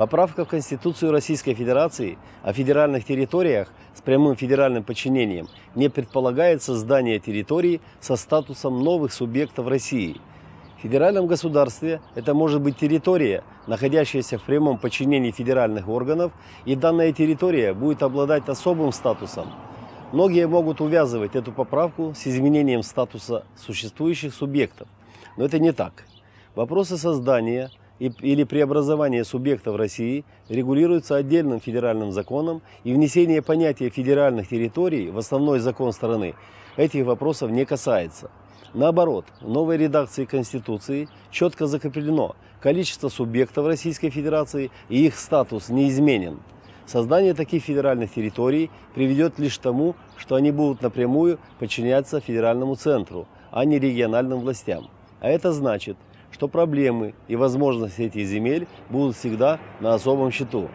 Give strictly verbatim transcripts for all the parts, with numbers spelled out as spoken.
Поправка в Конституцию Российской Федерации о федеральных территориях с прямым федеральным подчинением не предполагает создание территорий со статусом новых субъектов России. В федеральном государстве это может быть территория, находящаяся в прямом подчинении федеральных органов, и данная территория будет обладать особым статусом. Многие могут увязывать эту поправку с изменением статуса существующих субъектов, но это не так. Вопросы создания или преобразования субъектов России регулируются отдельным федеральным законом, и внесение понятия федеральных территорий в основной закон страны этих вопросов не касается. Наоборот, в новой редакции Конституции четко закреплено: количество субъектов Российской Федерации и их статус не изменен. Создание таких федеральных территорий приведет лишь к тому, что они будут напрямую подчиняться федеральному центру, а не региональным властям. А это значит, что проблемы и возможности этих земель будут всегда на особом счету.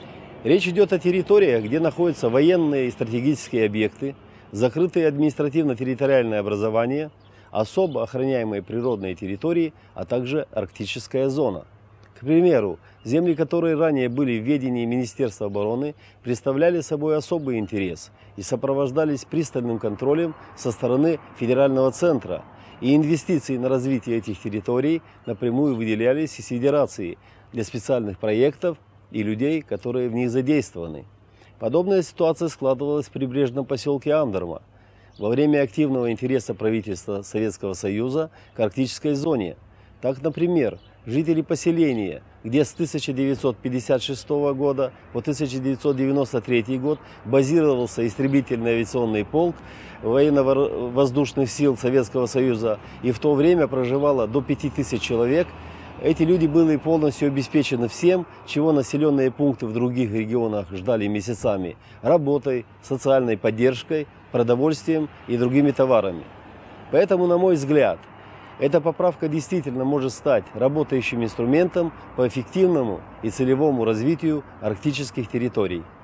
Речь идет о территориях, где находятся военные и стратегические объекты, закрытые административно-территориальные образования, особо охраняемые природные территории, а также арктическая зона. К примеру, земли, которые ранее были в ведении Министерства обороны, представляли собой особый интерес и сопровождались пристальным контролем со стороны федерального центра, и инвестиции на развитие этих территорий напрямую выделялись из Федерации для специальных проектов и людей, которые в них задействованы. Подобная ситуация складывалась в прибрежном поселке Амдорма во время активного интереса правительства Советского Союза к арктической зоне. Так, например, жители поселения, где с тысяча девятьсот пятьдесят шестого года по тысяча девятьсот девяносто третий год базировался истребительный авиационный полк военно-воздушных сил Советского Союза, и в то время проживало до пяти тысяч человек, эти люди были полностью обеспечены всем, чего населенные пункты в других регионах ждали месяцами: работой, социальной поддержкой, продовольствием и другими товарами. Поэтому, на мой взгляд, эта поправка действительно может стать работающим инструментом по эффективному и целевому развитию арктических территорий.